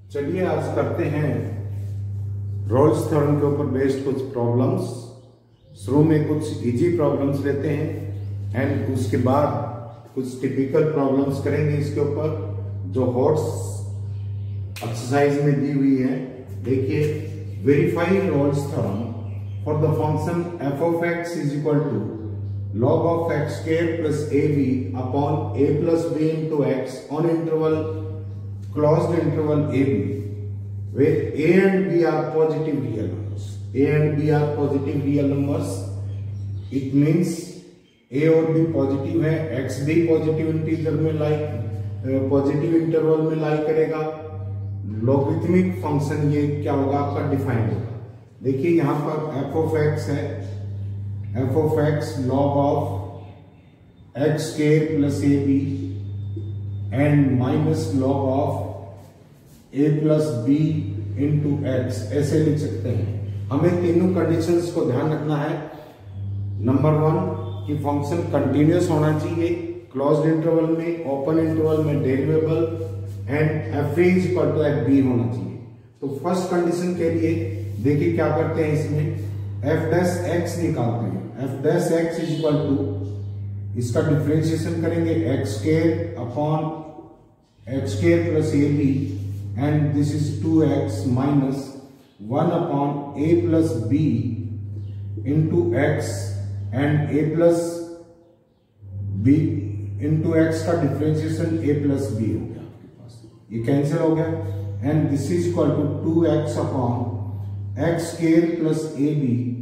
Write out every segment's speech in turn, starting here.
चलिए आज करते हैं रोल्स थ्योरम के ऊपर बेस्ड कुछ प्रॉब्लम्स। शुरू में कुछ इजी प्रॉब्लम्स लेते हैं एंड उसके बाद कुछ टिपिकल प्रॉब्लम्स करेंगे इसके ऊपर जो हॉट्स एक्सरसाइज में दी हुई है। देखिए, verify Rolle's theorem for the function f of x is equal to log of x square plus ab upon a plus b into x on interval closed interval ab where a and b are positive real numbers. A and b are positive real numbers. It means a और b positive है, x भी positive integer में positive interval में lie करेगा। Logarithmic function ये क्या होगा आपका डिफाइन होगा। देखिए यहां पर f of x है, f of x log of x square plus ab and minus log of a plus b into x ऐसे लिख सकते हैं। हमें तीनों कंडीशंस को ध्यान रखना है। नंबर 1 कि फंक्शन कंटिन्यूअस होना चाहिए, क्लोज्ड इंटरवल में, ओपन इंटरवल में derivable and f is equal to f b होना चाहिए। तो फर्स्ट कंडीशन के लिए देखिए क्या करते हैं, इसमें f डैश x निकालते हैं। f dash x is equal to, इसका डिफरेंशिएशन करेंगे x square upon x square plus ab and this is 2x minus 1 upon a plus b into x and a plus b into x का differentiation a plus b हो गया आपके पास, ये cancel हो गया and this is equal to 2x upon x square plus ab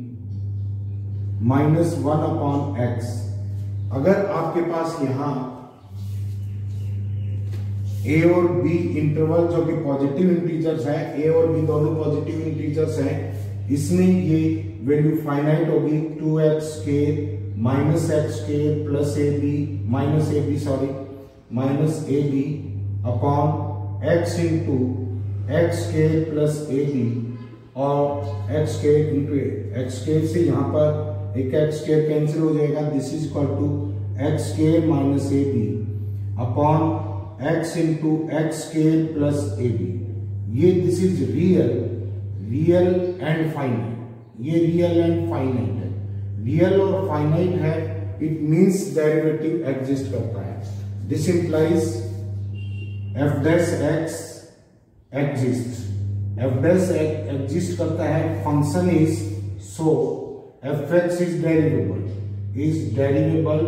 minus 1 upon x। अगर आपके पास यहां a और b इंटरवल जो कि पॉजिटिव इंटीजर्स है, a और b दोनों पॉजिटिव इंटीजर्स हैं, इसमें ये वैल्यू फाइनाइट होगी 2x square minus x square plus minus ab upon x into x square plus ab और x square into x square से यहाँ पर एक x स्क्वायर कैंसिल हो जाएगा। This is equal to x square minus ab upon x into x square plus ab। ये this is real and finite. ये real and finite है, real और फाइनाइट है, इट मींस डेरिवेटिव एग्जिस्ट करता है। This implies f dash x exist, f dash exist करता है, function is so f x is derivable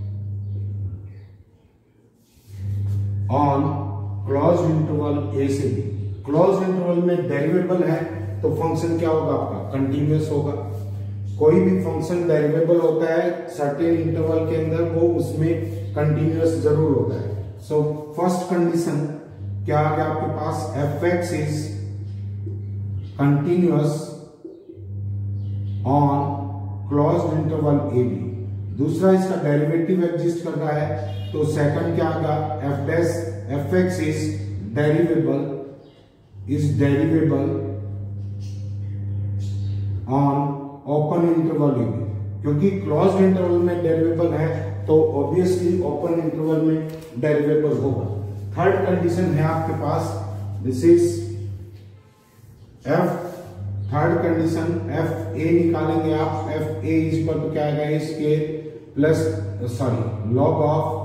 on close interval a से b। Close interval में derivable है तो फंक्शन क्या होगा आपका, कंटिन्यूअस होगा। कोई भी फंक्शन डेरिवेबल होता है सर्टेन इंटरवल के अंदर, वो उसमें कंटिन्यूअस जरूर होता है। सो फर्स्ट कंडीशन क्या आ गया आपके पास, f x is continuous on closed interval a b। दूसरा इसका डेरिवेटिव एग्जिस्ट कर रहा है, तो सेकंड क्या आएगा, f x is derivable on open interval a b। क्योंकि क्लोज्ड इंटरवल में डेरिवेबल है तो ऑब्वियसली ओपन इंटरवल में डेरिवेबल होगा। थर्ड कंडीशन है आपके पास, this is third condition f a निकालेंगे आप, f a is equal to क्या आएगा, a square plus log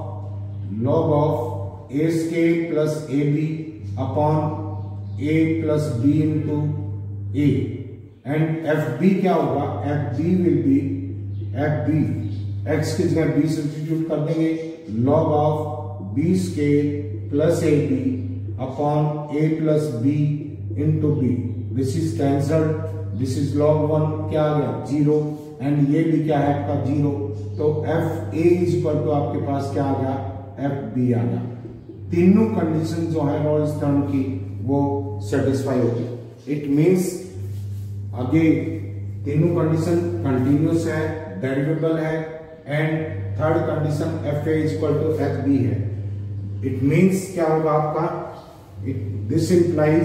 of a square plus ab upon a plus b into a and f b क्या होगा, f b will be x की जगह b substitute कर देंगे, log of b square plus ab upon a plus b into b। This is cancelled, this is log 1 क्या आ गया 0 and ये भी क्या है आपका 0। तो f a is equal to आपके पास क्या आ गया, f b आ गया। तीनों कंडीशन जो है रोल्स थ्योरम की वो सेटिस्फाई होगी। इट मींस आगे तीनों कंडीशन कंटिन्यूअस है, डेरिवेबल है and third condition f a is equal to f b है। इट मींस क्या होगा आपका, this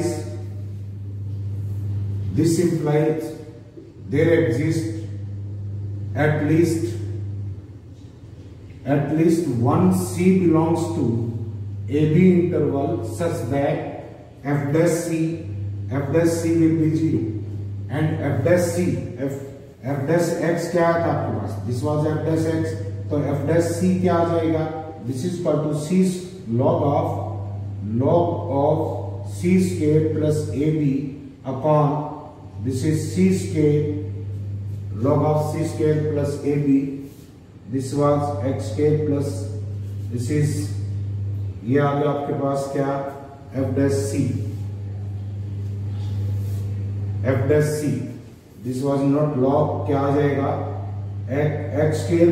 implies there exists at least one C belongs to AB interval such that f dash c will be 0 and f dash x क्या था आपके पास, this was f dash x, तो f dash c क्या आ जाएगा, this is equal to c log of c square plus ab upon this is c square log of c square plus ab, this was x square plus this is ये आ गया आपके पास क्या f dash c, this was not log, क्या आ जाएगा x square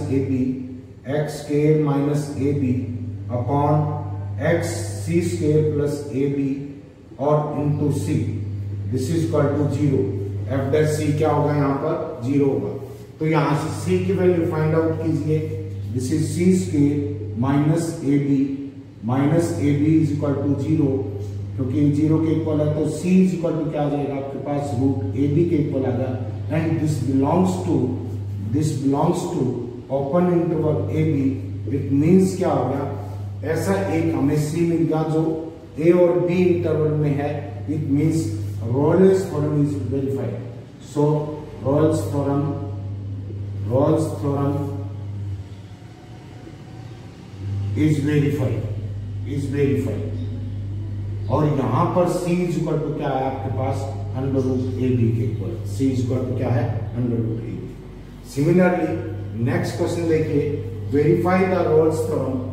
minus ab upon x c square plus ab और into c, this is equal to 0, f dash c क्या होगा यहाँ पर 0 होगा। तो यहाँ से c की वैल्यू फाइंड आउट कीजिए, this is c square minus ab is equal to 0, क्योंकि 0 के इक्वल है तो c इज इक्वल टू क्या आ जाएगा आपके पास रूट ab के इक्वल आ गया and this belongs to open interval ab, it means क्या हो गया, ऐसा एक हमें c मिल गया जो a और b इंटरवल में है, it means Rolle's theorem is verified. So Rolle's theorem is verified और यहां पर c इज इक्वल टू क्या है आपके पास अंडर रूट ab के equal, c is equal to क्या है under root ab। Similarly next question देखिए, verify the Rolle's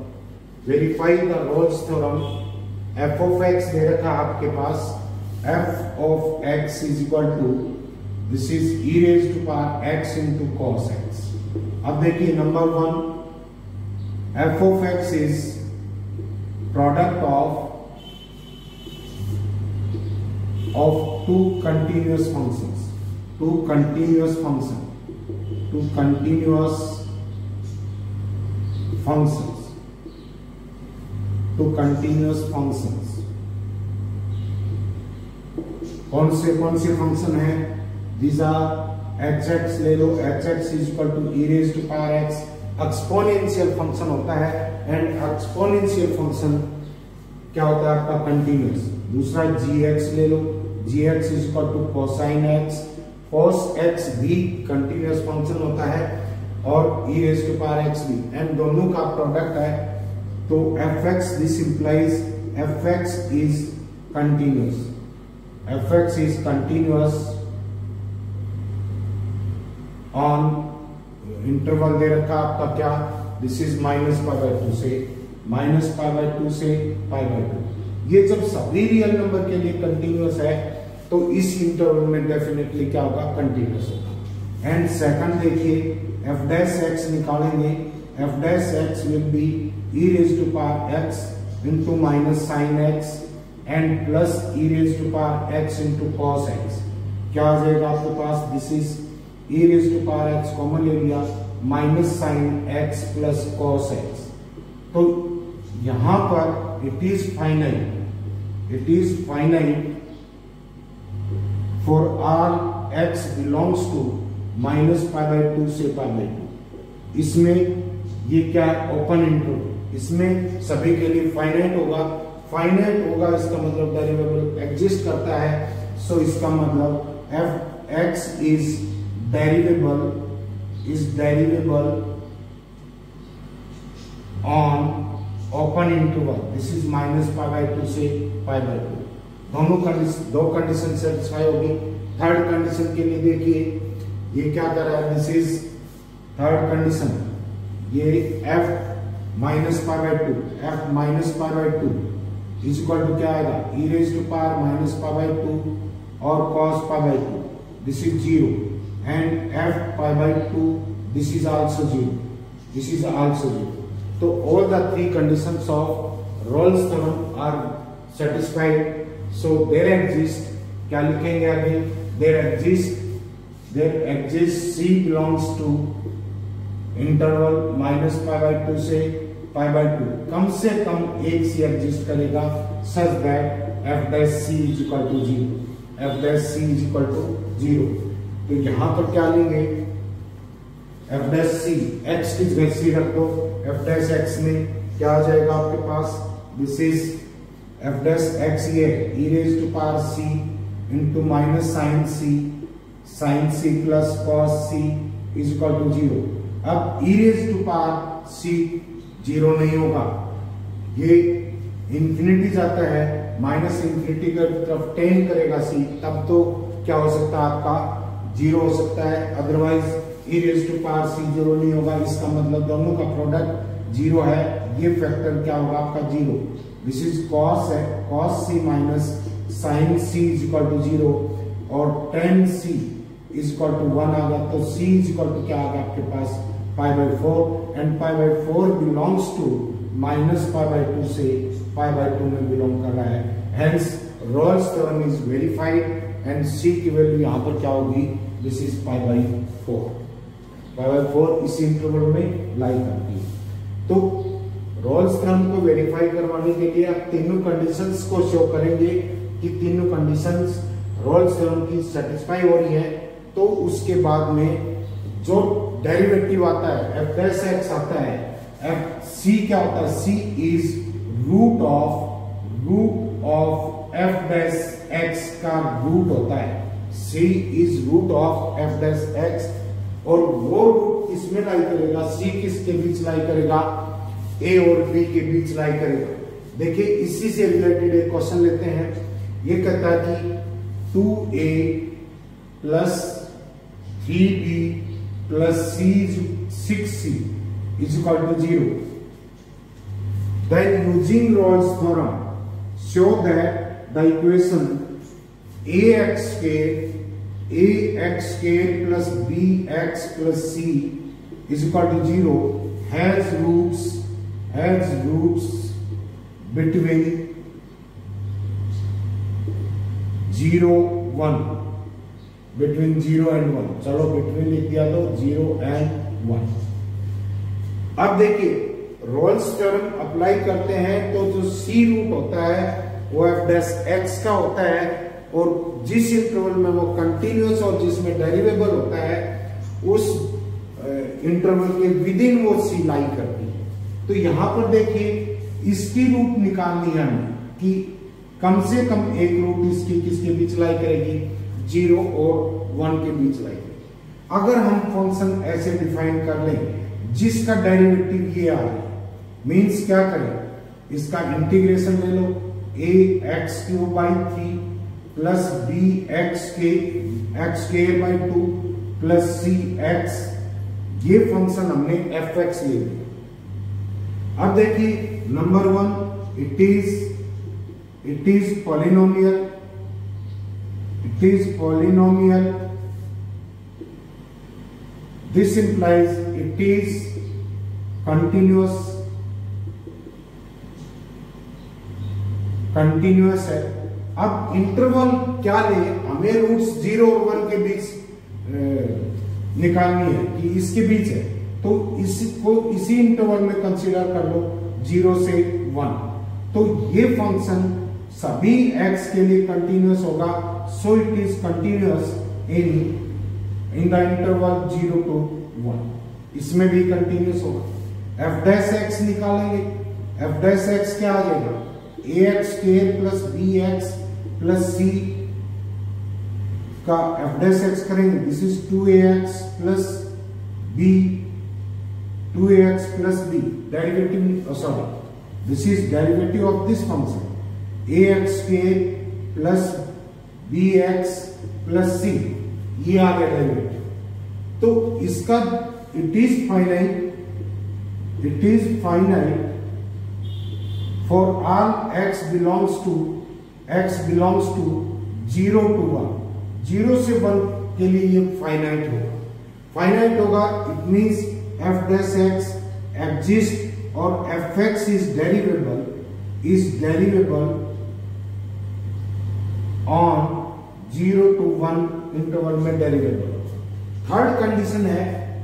theorem, f of x दे रखा आपके पास, f of x is equal to this is e raised to power x into cos x। अब देखिए number 1, f of x is product of two continuous functions, two continuous functions, कौन से function है, these are hx ले लो, hx is equal to e raised to power x, exponential function होता है and exponential function क्या होता है आपका कंटिन्यूअस। दूसरा gx ले लो, gx is equal to cosine x, cos x भी कंटिन्यूअस फंक्शन होता है और e raised to power x भी, एंड दोनों का प्रोडक्ट है तो fx, this implies fx is continuous on interval दे रखा आपका क्या, दिस इज -π/2 से π/2। ये जब सभी रियल नंबर के लिए कंटिन्यूअस है तो इस इंटरवल में डेफिनेटली क्या होगा, कंटिन्यूअस होगा। एंड सेकंड देखिए f dash x निकालेंगे, f dash x will be e raised to power x into minus sin x and plus e raised to power x into cos x, क्या आ जाएगा आपके पास, this is e raised to power x common ले लिया minus sine x plus cos x। तो यहां पर it is finite for all x belongs to -π/2 से π/2। इसमें ये क्या ओपन इंटरवल, इसमें सभी के लिए फाइनाइट होगा, इसका मतलब डेरिवेबल एग्जिस्ट करता है, सो इसका मतलब f(x) is derivable on open interval, this is -π/2 से π/2। दो कंडीशन सेटिस्फाई होगी। थर्ड कंडीशन के लिए देखिए ये क्या कर रहा है, दिस इज थर्ड कंडीशन, ये f -π/2 इज इक्वल टू क्या आएगा, e raised to power -π/2 और cos π/2, this is 0 and f π/2 this is also 0, so all the three conditions of Rolle's theorem are satisfied, so there exists, क्या लिखेंगे आगे, there exists c belongs to interval -π/2 से π/2, कम से कम एक c exist करेगा such that f dash c is equal to 0। तो यहां पर क्या लेंगे, f dash c, x की जगह c रख दो, f dash x में क्या आ जाएगा आपके पास, this is f dash x ये e raise to power c into minus sine c plus cos c is equal to 0। अब e raise to power c 0 नहीं होगा, ये इंफिनिटी जाता है, माइनस इंफिनिटी की तरफ टेंड करेगा c, तब तो क्या हो सकता है आपका 0 हो सकता है, otherwise e raise to power c 0 नहीं होगा। इसका मतलब दोनों का प्रोडक्ट 0 है, ये फैक्टर क्या होगा आपका 0। दिस इज कॉस है, cos c minus sine c is equal to 0 और tan c is equal to 1 आ गया, तो c इज इक्वल टू क्या आ गया आपके पास pi by 4 and pi by 4 belongs to minus pi by 2 से पाई बाई 2 में बिलोंग कर रहा है। Hence Rolle's theorem is verified and c की वैल्यू यहाँ पर क्या होगी, this is pi by 4। Pi by 4 इस इंटरवल में लाई करती है। तो रोल्स थ्योरम को वेरीफाई करवाने के लिए आप तीनों कंडीशंस को शो करेंगे कि तीनों कंडीशंस रोल्स थ्योरम की सेटिस्फाई हो रही है, तो उसके बाद में जो डेरिवेटिव आता है एफ डैश एक्स आता है, एफ सी क्या होता है, C is root of f dash x का रूट होता है, C is root of f dash x, और वो रूट किसमें लाई करेगा, सी किसके बीच लाई करेगा, ए और बी के बीच लाई करेगा। देखिए इसी से रिलेटेड एक क्वेश्चन लेते हैं, ये कहता है कि 2a plus 3b plus 6c is equal to 0. Then using Rolle's theorem, show that the equation ax square plus bx plus c is equal to 0 has roots between 0 1, between 0 and 1, चलो between लिख दिया तो 0 and 1। अब देखिए Rolle's theorem apply करते हैं तो जो सी रूट होता है वो एफ डैश एक्स का होता है, और जिस इंटरवल में वो कंटिन्यूअस और जिसमें डेरिवेबल होता है उस इंटरवल के विद इन वो सी लाई करती है। तो यहां पर देखिए इसकी रूट निकालनी है हमें कि कम से कम एक रूट इसकी किसके बीच लाई करेगी, 0 और 1 के बीच लाई करेगी। अगर हम फंक्शन ऐसे डिफाइन कर लें जिसका डेरिवेटिव ये आ रहा है, मीन्स क्या करें, इसका इंटीग्रेशन ले लो, a x cube by 3 plus b x square by 2 plus c x, ये फंक्शन हमने एफ एक्स ले लिया। अब देखिए number 1 it is polynomial, this implies it is continuous है। अब इंटरवल क्या ले, हमें रूट्स 0 और 1 के बीच निकालनी है कि इसके बीच है, तो इसको इसी इंटरवल में कंसीडर कर लो 0 से 1। तो ये फंक्शन सभी x के लिए कंटिन्यूअस होगा, so it is continuous in the interval 0 to 1। इसमें भी कंटिन्यूअस होगा। एफ डैश एक्स निकालेंगे, एफ डैश एक्स क्या आ जाएगा, a x square plus b x plus c का एफ डैश एक्स करेंगे, this is 2ax plus b, 2ax plus b, derivative sorry this is derivative of this function ax square plus bx plus c, ये आ गया derivative. तो इसका it is finite for all x belongs to 0 to 1, 0 से 1 के लिए ये finite होगा। It means f dash x exist और f x is derivable on 0 to 1 interval में डेरिवेबल। थर्ड कंडीशन है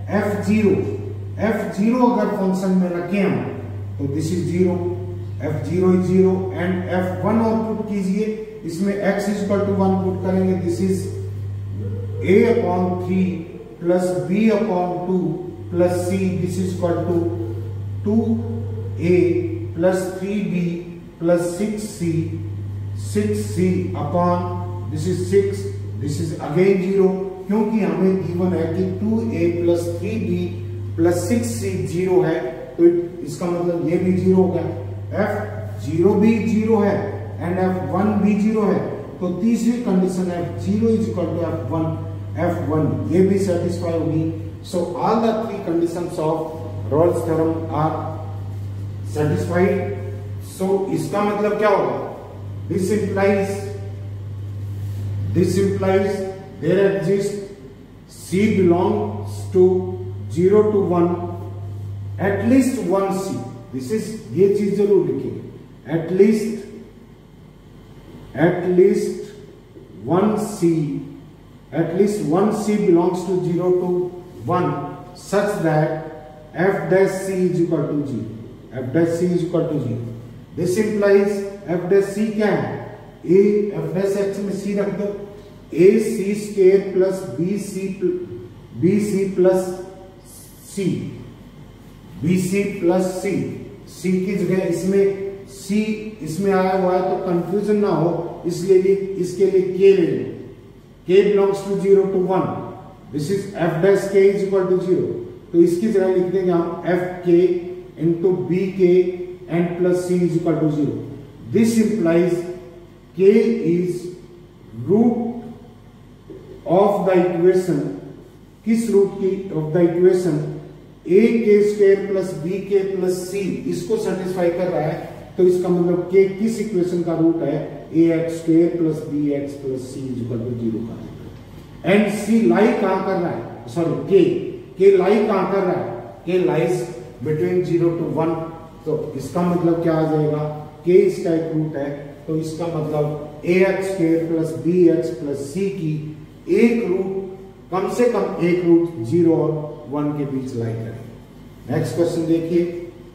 f0 अगर फंक्शन में रखें हम तो this is 0, f0 is 0 and f1 और पुट कीजिए, इसमें x is equal to 1 put करेंगे, this is a upon 3 plus b upon 2 plus c, this is equal to 2a plus 3b plus 6c upon this is 6, this is again 0, क्योंकि हमें given है कि 2a plus 3b plus 6c 0 है, तो इसका मतलब ये भी 0 हो गया। f0 भी 0 है एंड f1 भी 0 है, तो तीसरी condition f0 is equal to f1 ये भी सेटिस्फाई होगी। So all the three conditions of Rolle's theorem are satisfied. So इसका मतलब क्या होगा, this implies there exists C belongs to 0 to 1 at least one C, this is ये चीज जरूर लिखेंगे, at least one C belongs to 0 to 1 such that f dash C is equal to 0, f dash C is equal to 0। This implies f dash C क्या है, a f dash x में C रख दो, a c square plus b c plus c की जगह इसमें c इसमें आया हुआ है तो कंफ्यूजन ना हो, इसलिए इसके लिए k ले लो, k belongs to 0 to 1, this is f dash k is equal to 0, तो इसकी जगह लिख देंगे हम f k into b k and plus c is equal to 0। This implies k is root of the equation, किस root की of the equation a k square plus b k plus c, इसको satisfy कर रहा है, तो इसका मतलब k किस इक्वेशन का रूट है, ax square plus bx plus c is equal to 0 का। एंड c लाई कहां कर रहा है, सॉरी k लाई कहां कर रहा है, k लाइज बिटवीन 0 to 1, तो इसका मतलब क्या आ जाएगा, k इसका एक रूट है, तो इसका मतलब ax square plus bx plus c की एक रूट, कम से कम एक रूट 0 और 1 के बीच लाई करेंगे। नेक्स्ट क्वेश्चन देखिए।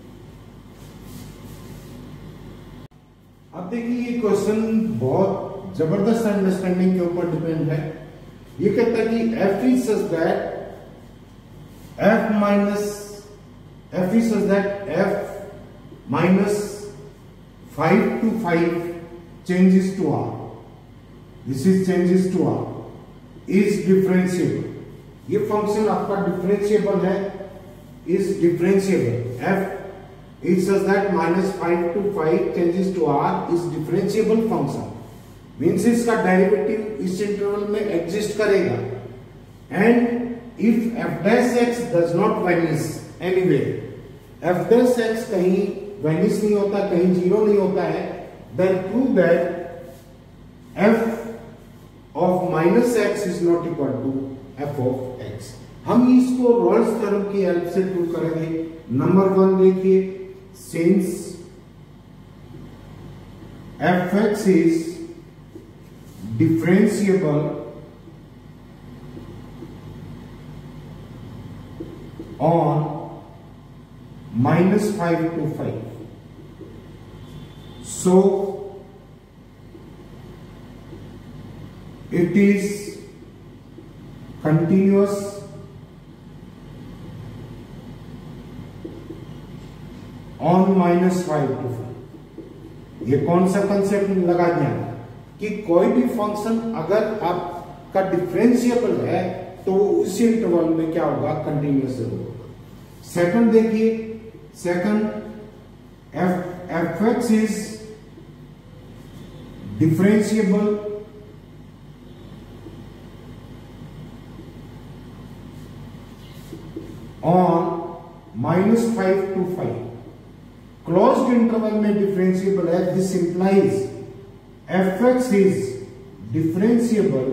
अब देखिए ये क्वेश्चन बहुत जबरदस्त अंडरस्टैंडिंग के ऊपर डिपेंड है। ये कहता है कि f is such that f minus 5 to 5 changes to r, this is changes to r is differentiable। ये फंक्शन आपका डिफरेंशिएबल है, is differentiable, f is such that minus 5 to 5 changes to r is differentiable function, means इसका derivative इस interval में exist करेगा। And if f dash x does not vanish anywhere, f dash x कहीं vanish नहीं होता, कहीं zero नहीं होता है, then prove that f of minus x is not equal to f of x। हम इसको रोल्स थ्योरम की हेल्प से प्रूव करेंगे। नंबर 1 देखिए, since fx is differentiable on minus 5 to 5, so it is continuous on minus 5 to 5। ये कौन सा concept लगा दिया कि कोई भी फंक्शन अगर आपका डिफरेंशिएबल है तो उसी इंटरवल में क्या होगा, कंटिन्यूअस होगा। सेकंड देखिए, second fx is differentiable on minus 5 to 5, closed interval में डिफरेंशिएबल है। This implies fx is differentiable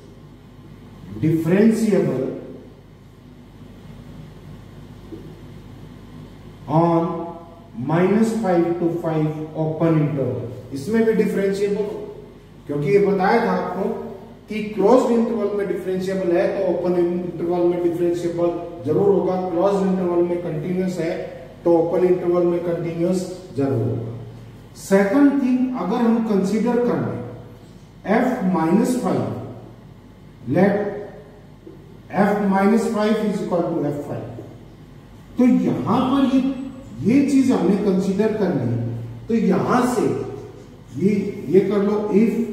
on minus 5 to 5 open interval. इसमें भी डिफरेंशिएबल हो, क्योंकि ये बताया था आपको कि क्लोज्ड इंटरवल में डिफरेंशिएबल है तो ओपन इंटरवल में डिफरेंशिएबल जरूर होगा। क्लोज्ड इंटरवल में कंटिन्यूअस है तो ओपन इंटरवल में कंटिन्यूअस जरूर होगा। सेकंड थिंग, अगर हम कंसीडर कर लें f minus 5, let f minus 5 is equal to f5, तो यहां पर ये चीज हमने कंसीडर कर ली, तो यहां से ये कर लो, इफ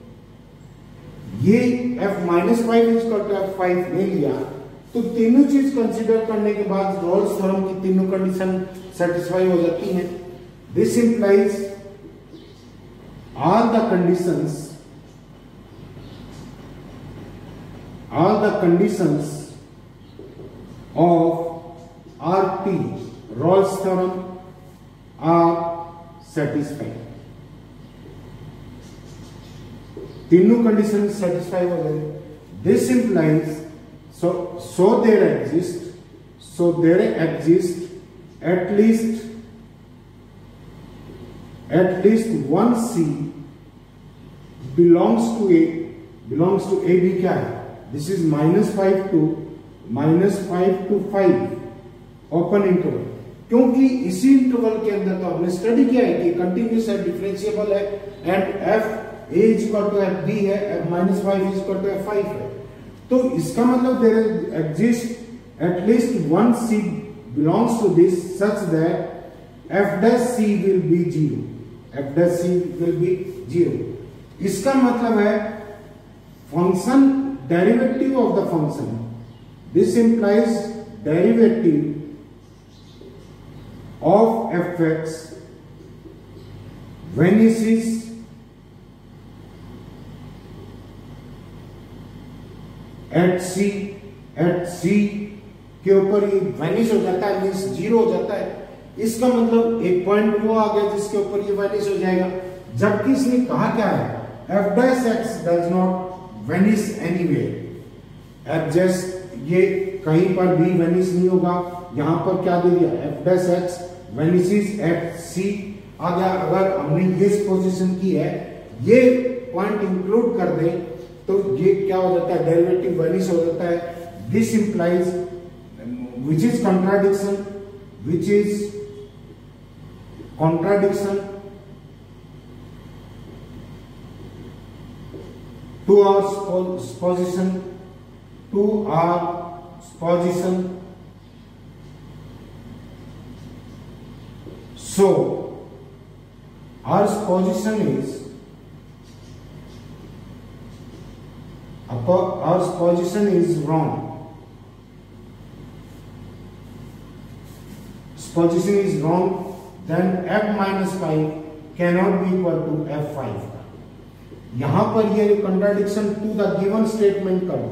ये f-5 is equal to f5 ले लिया, तो तीनों चीज कंसीडर करने के बाद रोल्स थ्योरम की तीनों कंडीशन सेटिस्फाई हो जाती हैं। This implies all the conditions of RT, Rolle's theorem, are satisfied। तीनों कंडीशन सेटिस्फाई हो गए। This implies so there exists at least one C belongs to A भी क्या है? This is -5 to 5 open interval. क्योंकि इसी इंटरवल के अंदर तो हमने स्टडी किया है कि कंटिन्यूस है, डिफरेंशिएबल है, and f a is equal to f b है, f-5 is equal to f5 है। तो इसका मतलब there exist at least one C belongs to this such that f' will be 0, f' will be 0। इसका मतलब है function derivative of the function, this implies derivative of fx vanishes at c के ऊपर ये वैनिश हो जाता है, मीन्स 0 हो जाता है। इसका मतलब एक पॉइंट वो आ गया जिसके ऊपर ये वैनिश हो जाएगा। जबकि इसने कहा क्या है, f' does not vanish anywhere, adjust ये कहीं पर भी वैनिश नहीं होगा। यहां पर क्या दे दिया, f' vanishes at c आ गया। अगर हमने ये पोजीशन की है, ये पॉइंट इंक्लूड कर दे तो ये क्या हो जाता है, डेरिवेटिव वैनिश हो जाता है। This implies which is contradiction to our position, so our position is wrong. Position is wrong, then f-5 cannot be equal to f5। यहां पर ये contradiction to the given statement कर,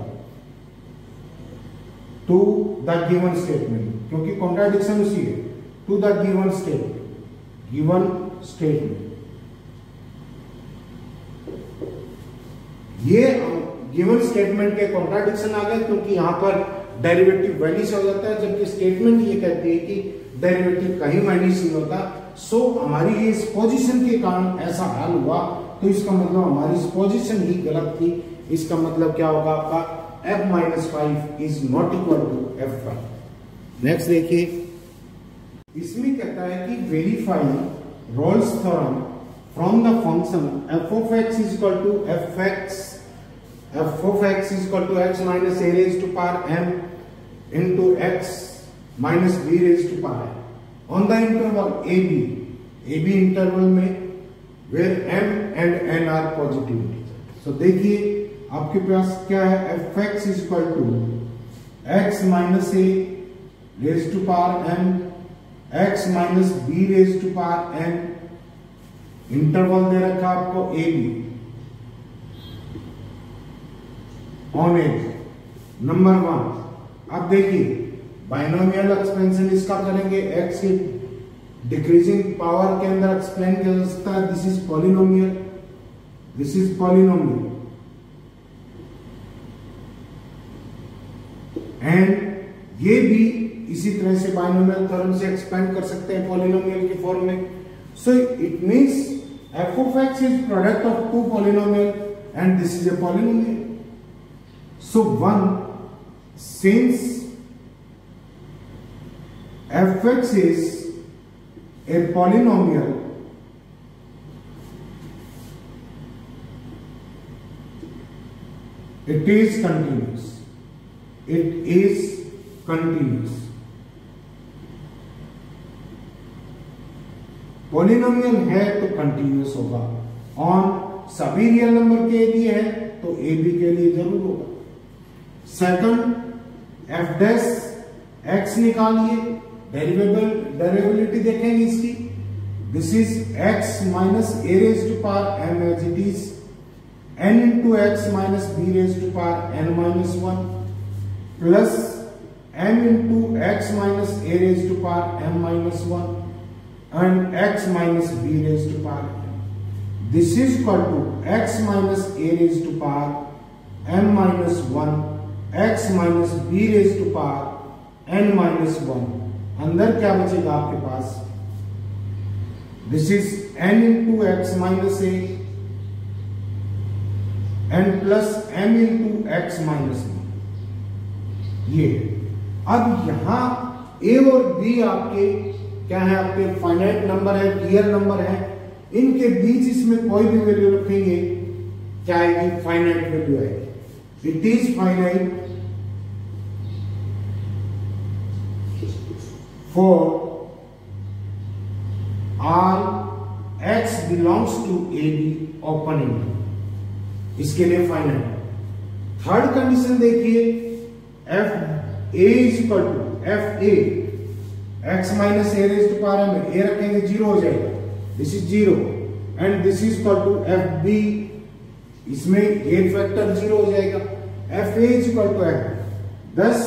टू द गिवन स्टेटमेंट, क्योंकि contradiction उसी है, to the given statement. ये given statement के contradiction आ गए, क्योंकि यहां पर डेरिवेटिव वैनिश हो जाता है, जबकि स्टेटमेंट ये कहती है कि डेरिवेटिव कहीं वैनिश नहीं होता। सो हमारी ये इस पोजीशन के कारण ऐसा हाल हुआ, तो इसका मतलब हमारी इस पोजीशन ही गलत थी। इसका मतलब क्या होगा आपका, f-5 is not equal to f5। Next देखिए, इसमें कहता है कि verify Rolle's theorem from the function f of x is equal to f of x is equal to x minus a raised to power m into x minus b raised to power m on the interval ab interval में where m and n are positive integers। so देखिए आपके पास क्या है, f(x) is equal to x minus a raised to power m, x minus b raised to power n, इंटरवल दे रखा आपको a b on as number 1। अब देखिए बाइनोमियल एक्सपेंशन इसका करेंगे, x की डिक्रीजिंग पावर के अंदर एक्सप्लेन किया जा सकता है। This is polynomial, this is polynomial, and ये भी इसी तरह से बाइनोमियल थ्योरम से एक्सपेंड कर सकते हैं पॉलिनोमियल के फॉर्म में। So it means f of x is product of two polynomial and this is a polynomial। so one, since f(x) is a polynomial, it is continuous, it is continuous। Polynomial है तो continuous होगा, on सभी real number के लिए है तो A B के लिए जरूर होगा। सेकंड एफ डैश एक्स निकालिए, डेरिवेबिलिटी देखेंगे इसकी। This is x minus a raise to power m as it is n into x minus b raised to power n minus 1 plus m into x minus a raised to power m minus 1 and x minus b raised to power m. This is equal to x minus a raised to power m minus 1 x minus b raised to power n minus 1. अंदर क्या बचेगा आपके पास? This is n into x minus a n plus m into x minus ये। अब यहां a और b आपके क्या है? आपके फाइनाइट नंबर है, रियल नंबर है, इनके बीच इसमें कोई भी वैल्यू रखेंगे क्या आएगी? फाइनाइट वैल्यू आएगी। It is finite for r x belongs to a b open interval, इसके लिए फाइनाइट। थर्ड कंडीशन देखिए, f a is equal to f a x minus a raise to power में a रखेंगे zero हो जाएगा, this is zero, and this is equal to f b, इसमें a factor zero हो जाएगा, f a is equal to f. This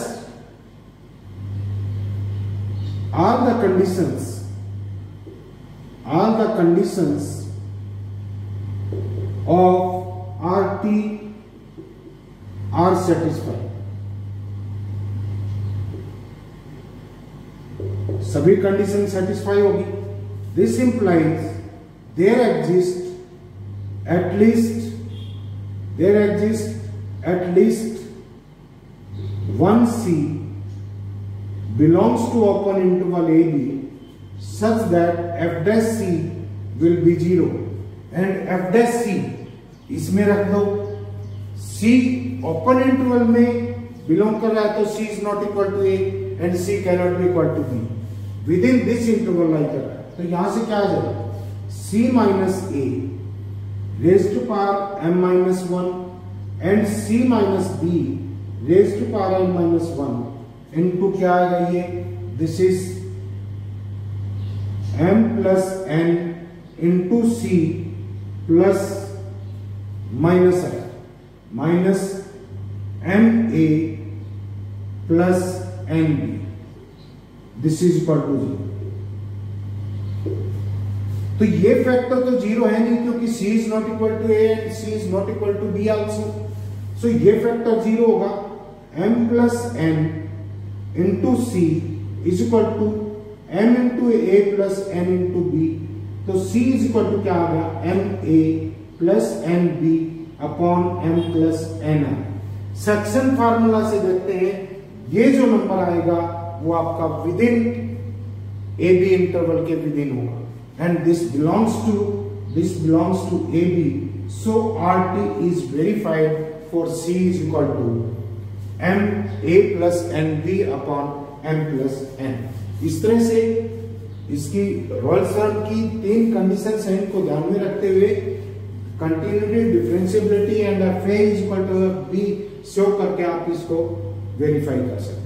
all the conditions of RT are satisfied। सभी condition satisfy होगी। This implies there exist at least one c belongs to open interval AB such that f dash c will be 0 and f dash c इसमें रख दो। c open interval में belong कर रहा है तो c is not equal to a and c cannot be equal to b, within this interval लाई कर रहा है, तो यहां से क्या आ जाएगा? c minus a raised to power m minus 1 and c minus b raised to power m minus 1 into क्या आएगा ये? This is m plus n into c plus minus i minus m a plus n b, this is equal to 0। तो ये factor तो zero है नहीं क्योंकि c is not equal to a and c is not equal to b also, so ये factor zero होगा। m plus n into c is equal to m into a plus n into b, तो c is equal to क्या आ गया? M a plus n b upon m plus n आई। Section formula से देखते हैं, ये जो नंबर आएगा वो आपका विदिन ए बी इंटरवल के विदिन होगा, and this belongs to a b, so r t is verified for c is equal to m a plus n b upon m plus n. इस तरह से इसकी Rawls theorem की 3 conditions हैं, इनको ध्यान में रखते हुए continuity, differentiability and f a is equal to b show करके आप इसको वेरीफाई कर सकते हैं।